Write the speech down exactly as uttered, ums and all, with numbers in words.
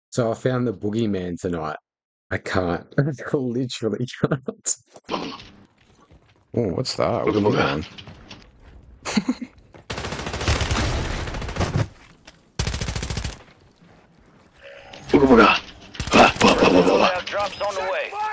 So I found the boogeyman tonight. I can't. I literally can't. Oh, what's that? What Booga are you booga. on? Booga booga. Ah, bah, bah, bah, bah, bah. Loadout drops on the way.